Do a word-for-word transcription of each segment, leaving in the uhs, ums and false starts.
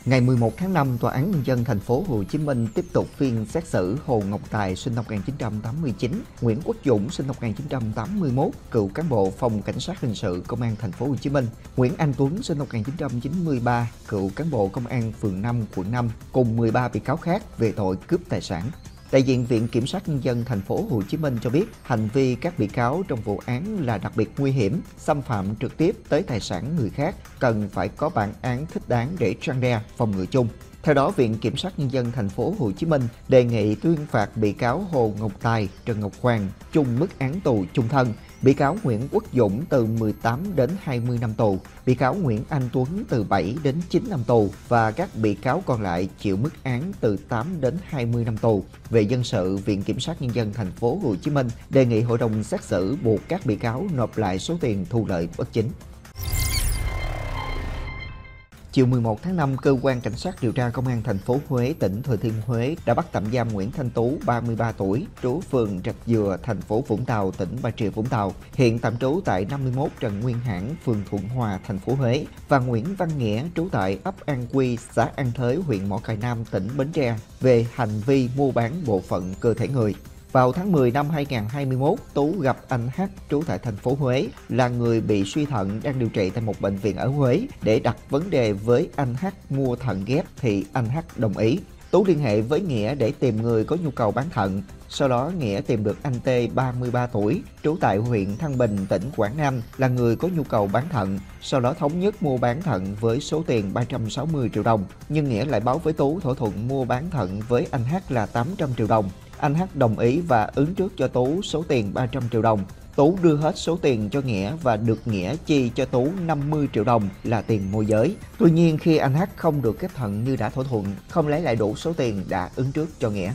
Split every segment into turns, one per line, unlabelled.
Ngày mười một tháng năm, Tòa án Nhân dân thành phố Hồ Chí Minh tiếp tục phiên xét xử Hồ Ngọc Tài sinh năm một nghìn chín trăm tám mươi chín, Nguyễn Quốc Dũng sinh năm một nghìn chín trăm tám mươi mốt, cựu cán bộ Phòng Cảnh sát Hình sự Công an thành phố Hồ Chí Minh, Nguyễn Anh Tuấn sinh năm một nghìn chín trăm chín mươi ba, cựu cán bộ Công an phường năm, quận năm cùng mười ba bị cáo khác về tội cướp tài sản. Đại diện Viện Kiểm sát Nhân dân thành phố Hồ Chí Minh cho biết hành vi các bị cáo trong vụ án là đặc biệt nguy hiểm, xâm phạm trực tiếp tới tài sản người khác, cần phải có bản án thích đáng để răn đe, phòng ngừa chung. Theo đó, Viện Kiểm sát Nhân dân thành phố Hồ Chí Minh đề nghị tuyên phạt bị cáo Hồ Ngọc Tài, Trần Ngọc Hoàng chung mức án tù chung thân, bị cáo Nguyễn Quốc Dũng từ mười tám đến hai mươi năm tù, bị cáo Nguyễn Anh Tuấn từ bảy đến chín năm tù và các bị cáo còn lại chịu mức án từ tám đến hai mươi năm tù. Về dân sự, Viện Kiểm sát Nhân dân thành phố Hồ Chí Minh đề nghị hội đồng xét xử buộc các bị cáo nộp lại số tiền thu lợi bất chính. Chiều mười một tháng năm, cơ quan cảnh sát điều tra Công an thành phố Huế, tỉnh Thừa Thiên Huế đã bắt tạm giam Nguyễn Thanh Tú, ba mươi ba tuổi, trú phường Rạch Dừa, thành phố Vũng Tàu, tỉnh Bà Rịa Vũng Tàu, hiện tạm trú tại năm mươi mốt Trần Nguyên Hãn, phường Thuận Hòa, thành phố Huế, và Nguyễn Văn Nghĩa, trú tại ấp An Quy, xã An Thới, huyện Mỏ Cày Nam, tỉnh Bến Tre, về hành vi mua bán bộ phận cơ thể người. Vào tháng mười năm hai nghìn không trăm hai mươi mốt, Tú gặp anh H, trú tại thành phố Huế, là người bị suy thận đang điều trị tại một bệnh viện ở Huế, để đặt vấn đề với anh H mua thận ghép thì anh H đồng ý. Tú liên hệ với Nghĩa để tìm người có nhu cầu bán thận. Sau đó, Nghĩa tìm được anh T, ba mươi ba tuổi, trú tại huyện Thăng Bình, tỉnh Quảng Nam, là người có nhu cầu bán thận. Sau đó thống nhất mua bán thận với số tiền ba trăm sáu mươi triệu đồng. Nhưng Nghĩa lại báo với Tú thỏa thuận mua bán thận với anh H là tám trăm triệu đồng. Anh H đồng ý và ứng trước cho Tú số tiền ba trăm triệu đồng. Tú đưa hết số tiền cho Nghĩa và được Nghĩa chi cho Tú năm mươi triệu đồng là tiền môi giới. Tuy nhiên, khi anh H không được ghép thận như đã thỏa thuận, không lấy lại đủ số tiền đã ứng trước cho Nghĩa.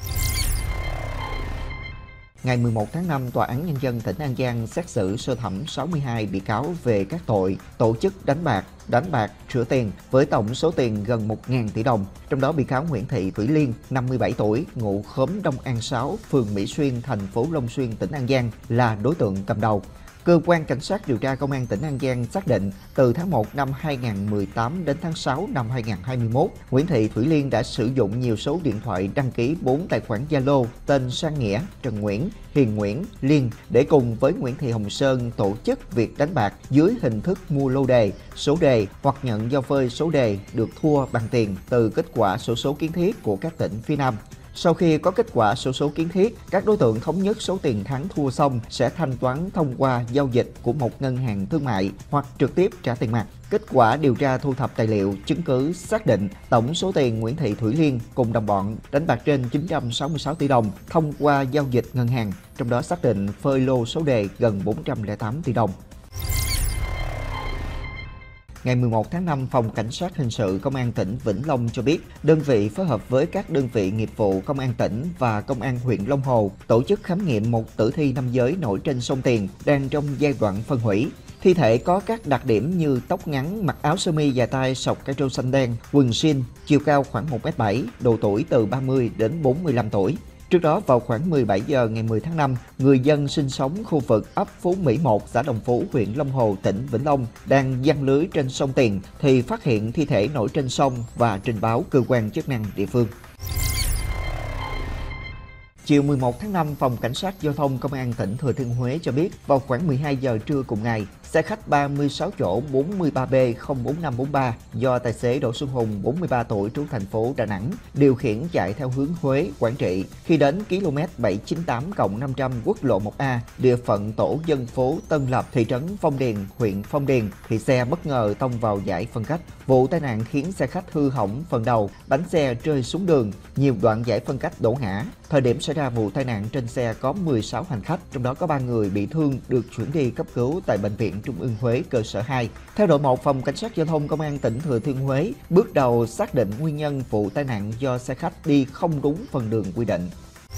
Ngày mười một tháng năm, Tòa án Nhân dân tỉnh An Giang xét xử sơ thẩm sáu mươi hai bị cáo về các tội tổ chức đánh bạc, đánh bạc, rửa tiền với tổng số tiền gần một nghìn tỷ đồng. Trong đó, bị cáo Nguyễn Thị Thủy Liên, năm mươi bảy tuổi, ngụ khóm Đông An sáu, phường Mỹ Xuyên, thành phố Long Xuyên, tỉnh An Giang là đối tượng cầm đầu. Cơ quan Cảnh sát điều tra Công an tỉnh An Giang xác định từ tháng một năm hai nghìn không trăm mười tám đến tháng sáu năm hai nghìn không trăm hai mươi mốt, Nguyễn Thị Thủy Liên đã sử dụng nhiều số điện thoại đăng ký bốn tài khoản Zalo tên Sang Nghĩa, Trần Nguyễn, Hiền Nguyễn, Liên để cùng với Nguyễn Thị Hồng Sơn tổ chức việc đánh bạc dưới hình thức mua lô đề, số đề hoặc nhận giao phơi số đề được thua bằng tiền từ kết quả xổ số kiến thiết của các tỉnh phía Nam. Sau khi có kết quả xổ số kiến thiết, các đối tượng thống nhất số tiền thắng thua xong sẽ thanh toán thông qua giao dịch của một ngân hàng thương mại hoặc trực tiếp trả tiền mặt. Kết quả điều tra thu thập tài liệu, chứng cứ xác định tổng số tiền Nguyễn Thị Thủy Liên cùng đồng bọn đánh bạc trên chín trăm sáu mươi sáu tỷ đồng thông qua giao dịch ngân hàng, trong đó xác định phơi lô số đề gần bốn trăm lẻ tám tỷ đồng. Ngày mười một tháng năm, Phòng Cảnh sát Hình sự Công an tỉnh Vĩnh Long cho biết, đơn vị phối hợp với các đơn vị nghiệp vụ Công an tỉnh và Công an huyện Long Hồ tổ chức khám nghiệm một tử thi nam giới nổi trên sông Tiền đang trong giai đoạn phân hủy. Thi thể có các đặc điểm như tóc ngắn, mặc áo sơ mi dài tay sọc cái râu xanh đen, quần jean, chiều cao khoảng một mét bảy, độ tuổi từ ba mươi đến bốn mươi lăm tuổi. Trước đó, vào khoảng mười bảy giờ ngày mười tháng năm, người dân sinh sống khu vực ấp Phú Mỹ một, xã Đồng Phú, huyện Long Hồ, tỉnh Vĩnh Long đang giăng lưới trên sông Tiền thì phát hiện thi thể nổi trên sông và trình báo cơ quan chức năng địa phương. Chiều mười một tháng năm, Phòng Cảnh sát Giao thông Công an tỉnh Thừa Thiên Huế cho biết vào khoảng mười hai giờ trưa cùng ngày, xe khách ba mươi sáu chỗ bốn mươi ba B không bốn năm bốn ba do tài xế Đỗ Xuân Hùng, bốn mươi ba tuổi, trú thành phố Đà Nẵng, điều khiển chạy theo hướng Huế, Quảng Trị. Khi đến km bảy chín tám cộng năm trăm quốc lộ một A, địa phận tổ dân phố Tân Lập, thị trấn Phong Điền, huyện Phong Điền, thì xe bất ngờ tông vào dải phân cách. Vụ tai nạn khiến xe khách hư hỏng phần đầu, bánh xe rơi xuống đường, nhiều đoạn dải phân cách đổ ngã. Thời điểm xảy ra vụ tai nạn, trên xe có mười sáu hành khách, trong đó có ba người bị thương được chuyển đi cấp cứu tại Bệnh viện Trung ương Huế cơ sở hai. Theo đội một, Phòng Cảnh sát Giao thông Công an tỉnh Thừa Thiên Huế bước đầu xác định nguyên nhân vụ tai nạn do xe khách đi không đúng phần đường quy định.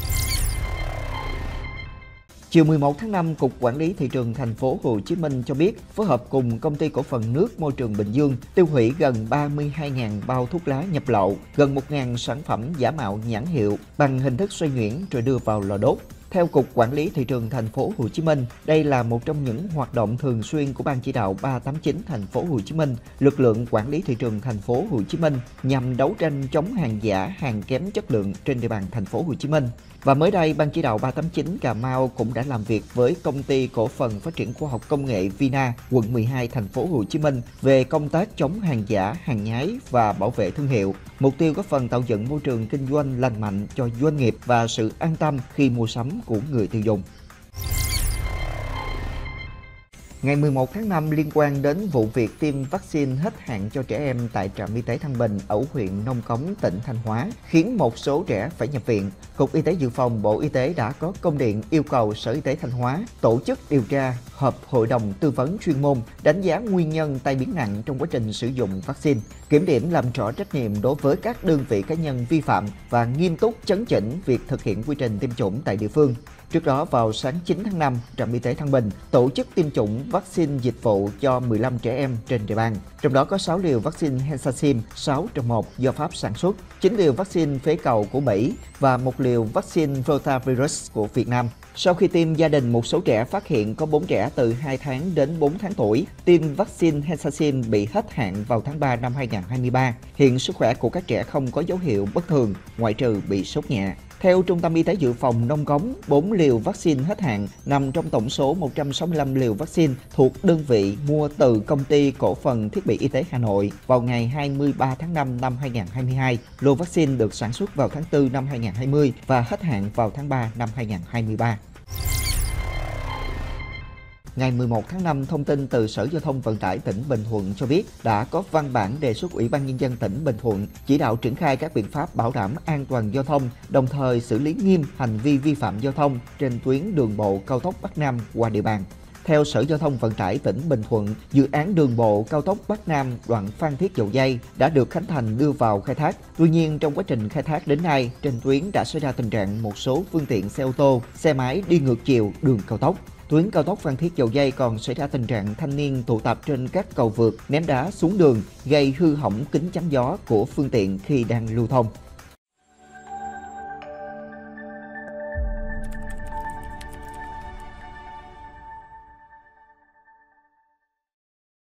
Chiều mười một tháng năm, Cục Quản lý Thị trường thành phố Hồ Chí Minh cho biết phối hợp cùng Công ty Cổ phần Nước Môi trường Bình Dương tiêu hủy gần ba mươi hai nghìn bao thuốc lá nhập lậu, gần một nghìn sản phẩm giả mạo nhãn hiệu bằng hình thức xoay nhuyễn rồi đưa vào lò đốt. Theo Cục Quản lý Thị trường Thành phố Hồ Chí Minh, đây là một trong những hoạt động thường xuyên của Ban chỉ đạo ba tám chín Thành phố Hồ Chí Minh, lực lượng quản lý thị trường Thành phố Hồ Chí Minh nhằm đấu tranh chống hàng giả, hàng kém chất lượng trên địa bàn Thành phố Hồ Chí Minh. Và mới đây, Ban chỉ đạo ba tám chín Cà Mau cũng đã làm việc với Công ty Cổ phần Phát triển Khoa học Công nghệ Vina, quận mười hai, Thành phố Hồ Chí Minh về công tác chống hàng giả, hàng nhái và bảo vệ thương hiệu. Mục tiêu góp phần tạo dựng môi trường kinh doanh lành mạnh cho doanh nghiệp và sự an tâm khi mua sắm của người tiêu dùng. Ngày mười một tháng năm, liên quan đến vụ việc tiêm vaccine hết hạn cho trẻ em tại trạm y tế Thăng Bình ở huyện Nông Cống, tỉnh Thanh Hóa, khiến một số trẻ phải nhập viện, Cục Y tế Dự phòng Bộ Y tế đã có công điện yêu cầu Sở Y tế Thanh Hóa tổ chức điều tra, họp hội đồng tư vấn chuyên môn, đánh giá nguyên nhân tai biến nặng trong quá trình sử dụng vaccine, kiểm điểm làm rõ trách nhiệm đối với các đơn vị cá nhân vi phạm và nghiêm túc chấn chỉnh việc thực hiện quy trình tiêm chủng tại địa phương. Trước đó, vào sáng chín tháng năm, trạm y tế Thăng Bình tổ chức tiêm chủng vaccine dịch vụ cho mười lăm trẻ em trên địa bàn. Trong đó có sáu liều vaccine Hexacin sáu trong một do Pháp sản xuất, chín liều vaccine phế cầu của Mỹ và một liều vaccine rotavirus của Việt Nam. Sau khi tiêm, gia đình một số trẻ phát hiện có bốn trẻ từ hai tháng đến bốn tháng tuổi tiêm vaccine Hexacin bị hết hạn vào tháng ba năm hai nghìn không trăm hai mươi ba. Hiện sức khỏe của các trẻ không có dấu hiệu bất thường, ngoại trừ bị sốt nhẹ. Theo Trung tâm Y tế Dự phòng Nông Cống, bốn liều vaccine hết hạn nằm trong tổng số một trăm sáu mươi lăm liều vaccine thuộc đơn vị mua từ Công ty Cổ phần Thiết bị Y tế Hà Nội vào ngày hai mươi ba tháng năm năm hai nghìn không trăm hai mươi hai. Lô vaccine được sản xuất vào tháng tư năm hai nghìn không trăm hai mươi và hết hạn vào tháng ba năm hai nghìn không trăm hai mươi ba. Ngày mười một tháng năm, thông tin từ Sở Giao thông Vận tải tỉnh Bình Thuận cho biết đã có văn bản đề xuất Ủy ban Nhân dân tỉnh Bình Thuận chỉ đạo triển khai các biện pháp bảo đảm an toàn giao thông, đồng thời xử lý nghiêm hành vi vi phạm giao thông trên tuyến đường bộ cao tốc Bắc Nam qua địa bàn. Theo Sở Giao thông Vận tải tỉnh Bình Thuận, dự án đường bộ cao tốc Bắc Nam đoạn Phan Thiết - Dầu Giây đã được Khánh Thành đưa vào khai thác. Tuy nhiên, trong quá trình khai thác đến nay, trên tuyến đã xảy ra tình trạng một số phương tiện xe ô tô, xe máy đi ngược chiều đường cao tốc. Tuyến cao tốc Phan Thiết - Dầu Giây còn xảy ra tình trạng thanh niên tụ tập trên các cầu vượt, ném đá xuống đường, gây hư hỏng kính chắn gió của phương tiện khi đang lưu thông.